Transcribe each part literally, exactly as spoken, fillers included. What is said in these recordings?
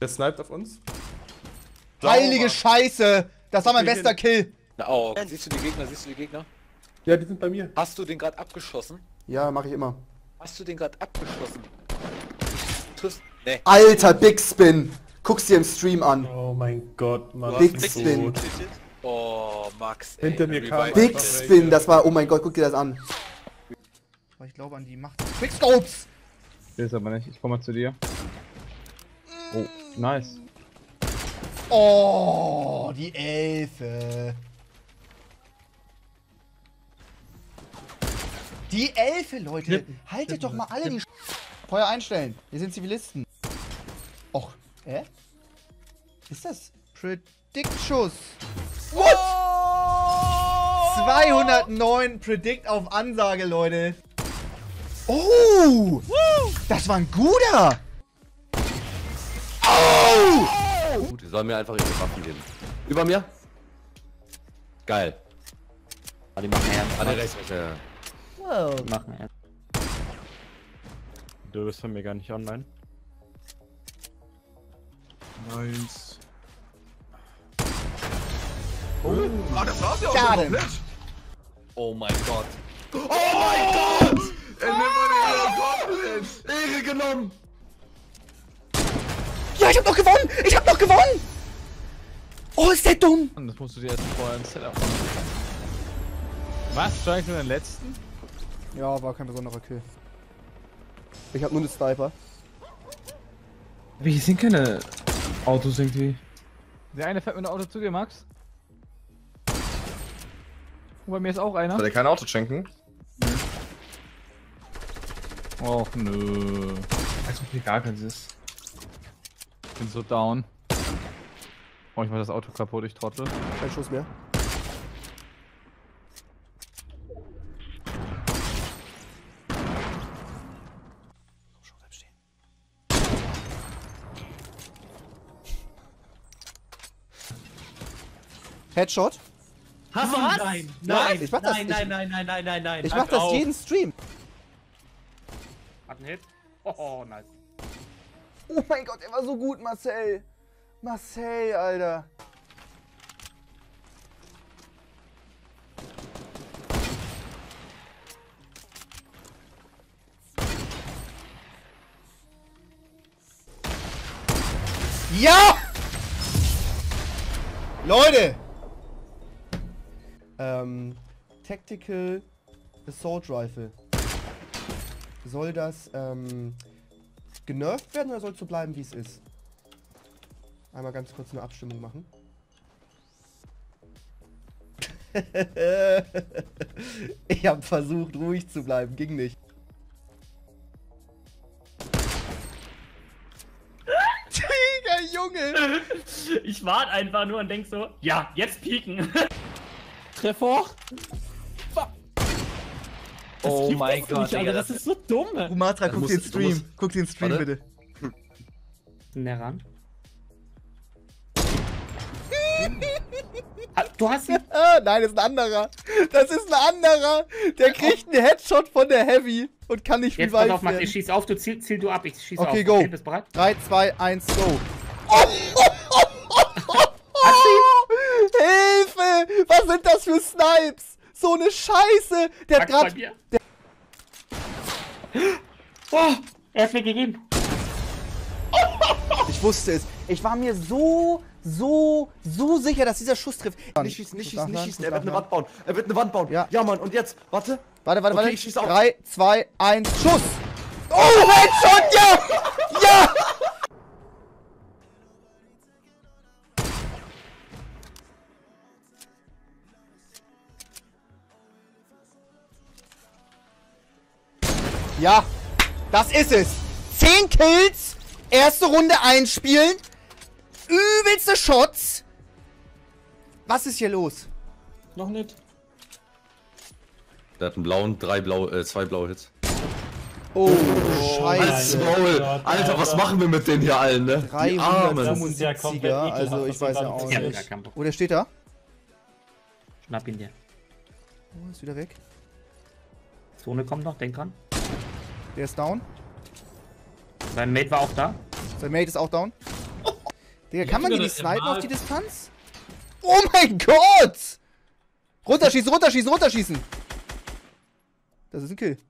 Der sniped auf uns. Heilige Scheiße! Das war mein bester Kill! Oh, siehst du die Gegner, siehst du die Gegner? Ja, die sind bei mir. Hast du den gerade abgeschossen? Ja, mache ich immer. Hast du den gerade abgeschossen? Triffst... Nee. Alter, Big Spin! Guck's dir im Stream an. Oh mein Gott, Mann. Big Spin. Oh, Max, ey. Hinter mir kam Big Spin, das war, oh mein Gott, guck dir das an. Ich glaube an die Macht des Quickscopes! Ich will es aber nicht, ich komme mal zu dir. Oh, nice. Oh, die Elfe. Die Elfe, Leute. Haltet doch mal alle die Sch Feuer einstellen. Wir sind Zivilisten. Och, hä? Ist das Predict-Schuss? What? zweihundertneun Predict auf Ansage, Leute. Oh! Das war ein guter! Oh! Die sollen mir einfach ihre Waffen geben. Über mir? Geil. Ah, die machen ernst. Alle rechts. Ja. Wow. Die machen ernst. Du bist von mir gar nicht online. Nice. Oh, das war's ja auch komplett. Oh mein Gott. Oh mein Gott! Er nimmt meine Ehre Ehre genommen! Ja, ich hab noch gewonnen! Ich hab noch gewonnen! Oh, ist der dumm! Und das musst du dir erst vorher ein Setup machen. Was? Steigst du den letzten? Ja, war kein besonderer Kill. Ich hab nur eine Sniper. Aber hier sind keine Autos irgendwie. Der eine fährt mit einem Auto zu dir, Max. Und bei mir ist auch einer. Soll der kein Auto schenken? Och nö. Als ob hier gar keins ist. Ich bin so down. Oh, ich mach das Auto kaputt, ich trottel. Kein Schuss mehr. Headshot? Hast du was? Nein, nein, Ich mach das, nein, ich, nein, nein, nein, nein, nein, nein. ich mach das jeden Stream. Hat einen Hit. Oh, nice. Oh mein Gott, er war so gut, Marcel. Marcel, Alter. Ja! Leute! Ähm, Tactical Assault Rifle. Soll das, ähm, genervt werden oder soll es so bleiben, wie es ist? Einmal ganz kurz eine Abstimmung machen. Ich habe versucht, ruhig zu bleiben, ging nicht. Digga, Junge! Ich warte einfach nur und denk so, ja, jetzt pieken. Treffer? Oh mein das Gott, nicht, Alter, das ist so dumm. Rumatra, guck musst- den du Stream. musst- Guck den Stream, Warte. bitte. Der ran. Ah, du hast ihn. Ah, nein, das ist ein anderer. Das ist ein anderer. Der kriegt einen Headshot von der Heavy und kann nicht Jetzt pass revive auf, Max, ich werden. schieß auf, du ziel, ziel du ab, ich schieß auf. Okay, go. Bist bereit? drei, zwei, eins, go. Hast du Hilfe! Was sind das für Snipes? So eine Scheiße! Der hat Max bei grad... mir. Oh, er hat mir gegeben. Ich wusste es. Ich war mir so, so, so sicher, dass dieser Schuss trifft. Nicht schießen, nicht schießen, nicht schießen. Er wird eine Wand bauen. Er wird eine Wand bauen. Ja. Ja, Mann. Und jetzt, warte. Warte, warte, Okay, warte. ich schieß auf. drei, zwei, eins, Schuss! Oh, Headshot! Ja! Ja! Ja, das ist es. Zehn Kills, erste Runde einspielen, übelste Shots. Was ist hier los? Noch nicht. Der hat einen blauen, drei blaue, äh, zwei blaue Hits. Oh, Als Scheiße. Maul. Alter, was machen wir mit denen hier allen, ne? Die Armen. dreihundertfünfundsiebziger, also ich weiß ja auch Ja, nicht. gar kein Bock. Wo, der steht da? Schnapp ihn dir. Oh, ist wieder weg. Zone kommt noch, denk dran. Der ist down. Sein Mate war auch da. Sein Mate ist auch down. Digga, kann hab man die sogar nicht eine snipen auf Mal- die Distanz? Oh mein Gott! Runterschießen, runterschießen, runterschießen! Das ist ein Kill.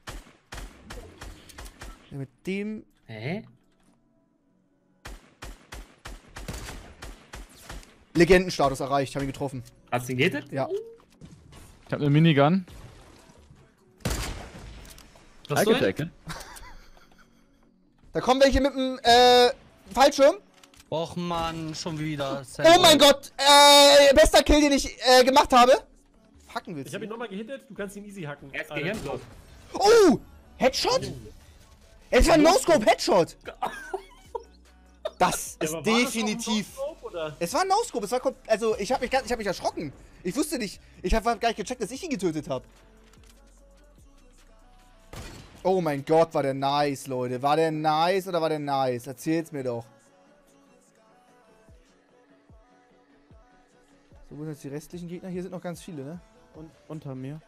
Ja, mit dem... Hä? Legendenstatus erreicht, hab ihn getroffen. Hast du ihn gehittet? Ja. Ich hab eine Minigun. Was soll? Ecke. Da kommen welche mit dem, äh, Fallschirm. Och man, schon wieder. Oh mein Gott! Äh, bester Kill, den ich, äh, gemacht habe. Hacken willst Ich hab du? ihn nochmal gehittet, du kannst ihn easy hacken. Er ist Alter, gehirnlos. Oh! Headshot? Es war ein No-Scope-Headshot! Das Ja, ist aber war das definitiv... noch ein No-Scope, oder? Es war ein No-Scope, es war kom- also ich habe mich, gar- ich hab mich erschrocken. Ich wusste nicht, ich habe gar nicht gecheckt, dass ich ihn getötet habe. Oh mein Gott, war der nice, Leute. War der nice oder war der nice? Erzählt's mir doch. So, wo sind jetzt die restlichen Gegner? Hier sind noch ganz viele, ne? Und unter mir.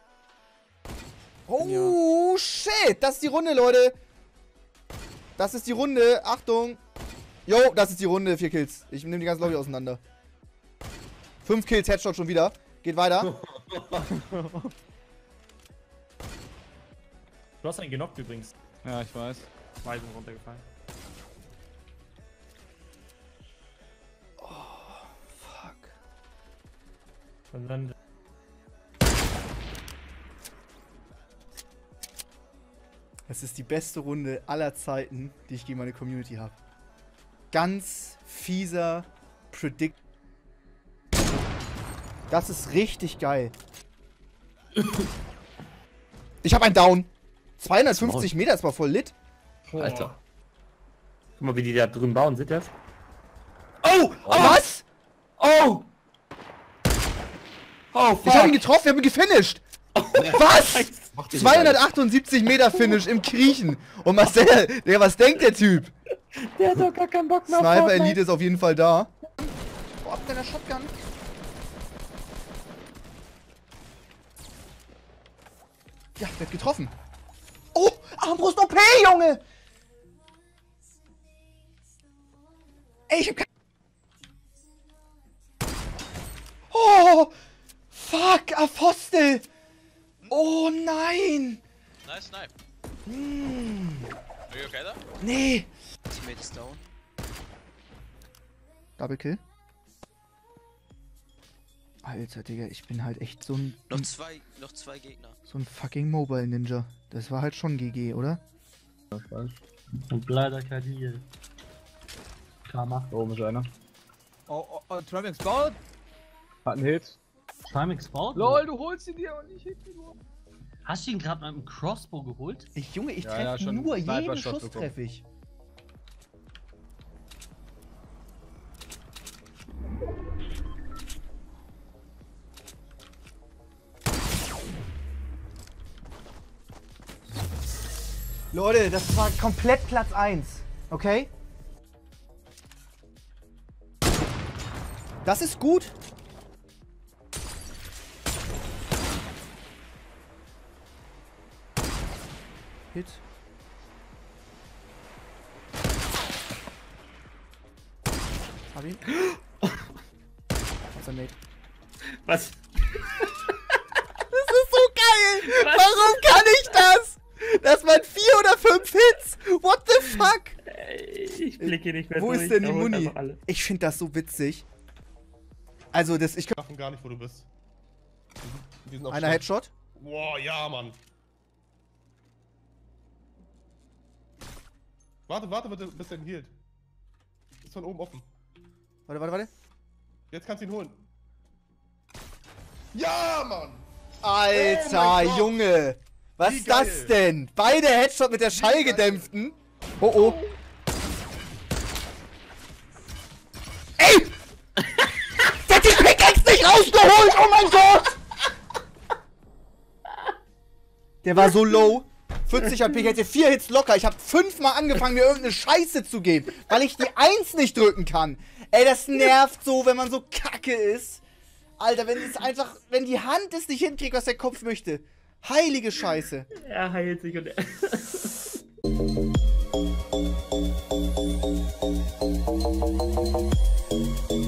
Oh, shit! Das ist die Runde, Leute! Das ist die Runde. Achtung! Jo, das ist die Runde. Vier Kills. Ich nehme die ganze Lobby auseinander. Fünf Kills, Headshot schon wieder. Geht weiter. Du hast einen genockt übrigens. Ja, ich weiß. Weisen runtergefallen. Fuck. Und dann... Das ist die beste Runde aller Zeiten, die ich gegen meine Community habe. Ganz fieser Predict. Das ist richtig geil. Ich habe einen Down. zweihundertfünfzig Meter, das war voll lit. Alter. Guck mal, wie die da drüben bauen, seht ihr das? Oh! Was? Oh! Oh, Ich habe ihn getroffen, wir haben ihn gefinisht. Was? zweihundertachtundsiebzig Meter Finish im Kriechen. Und Marcel, der, was denkt der Typ? Der hat doch gar keinen Bock mehr auf Sniper Fortnite. Elite ist auf jeden Fall da. Boah, ab deiner Shotgun. Ja, wird getroffen. Oh, Armbrust O P, Junge! Ey, ich hab kein... Oh! Fuck, Apostel! Oh nein! Nice snipe. Hm. Are you okay da? Nee! Teammate is down. Double Kill. Alter, Digga, ich bin halt echt so ein... Noch zwei, noch zwei Gegner. So ein fucking Mobile Ninja. Das war halt schon G G, oder? Und leider kein Heal. Karma. Da oben ist einer. Oh, oh, oh, Trimix baut. Hat einen Hit. Trimix baut? LOL, du holst ihn dir und ich hit ihn nur. Hast du ihn gerade mit einem Crossbow geholt? Ich, Junge, ich Ja, treffe ja, schon nur einen jeden Sniper-Shot Schuss bekommen. treffe ich. Leute, das war komplett Platz eins. Okay? Das ist gut. Hit. Hab ihn. Was ein Mate. Was? Das ist so geil! Warum kann ich das? Das waren vier oder fünf Hits! What the fuck? Ich blicke nicht mehr Wo durch. ist denn die er holt Muni? einfach alle. Ich finde das so witzig. Also, das, ich Waffen gar nicht, wo du bist. Die sind auf Einer Stand. Headshot. Boah, ja, Mann. Warte, warte, warte, bis er ihn hielt. Ist von oben offen. Warte, warte, warte. Jetzt kannst du ihn holen. Ja, Mann! Alter, Oh mein Gott. Junge! Was Wie ist das geil. denn? Beide Headshot mit der schallgedämpften. Oh oh. Ey! Der hat die Pickaxe nicht rausgeholt! Oh mein Gott! Der war so low. vierzig H P, ich hätte vier Hits locker. Ich habe fünfmal angefangen, mir irgendeine Scheiße zu geben, weil ich die eins nicht drücken kann. Ey, das nervt so, wenn man so kacke ist. Alter, wenn es einfach, wenn die Hand es nicht hinkriegt, was der Kopf möchte. Heilige Scheiße. Er heilt sich und er... Ciao.